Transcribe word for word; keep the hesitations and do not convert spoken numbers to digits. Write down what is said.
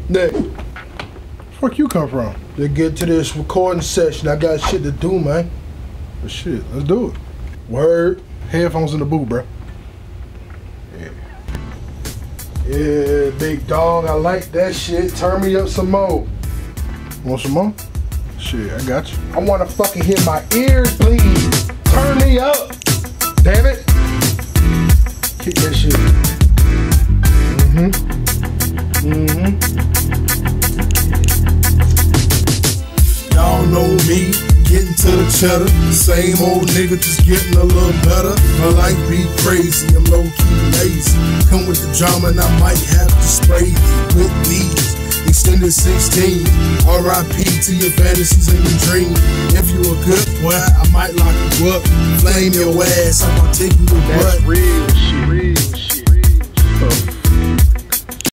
Nick, where the fuck you come from? To get to this recording session, I got shit to do, man. But shit, let's do it. Word. Headphones in the booth, bro. Yeah. Yeah, big dog, I like that shit. Turn me up some more. Want some more? Shit, I got you. I wanna fucking hear my ears bleed. Turn me up. Damn it. Kick that shit. Mm-hmm. Mm-hmm. Y'all know me, getting to the cheddar. Same old nigga, just getting a little better. My life be crazy, I'm low-key lazy. Come with the drama and I might have to spray with these. Extended sixteen, R I P to your fantasies and your dreams. If you a good boy, I might lock you up. Flame your ass, I'm gonna take you to That's butt. real.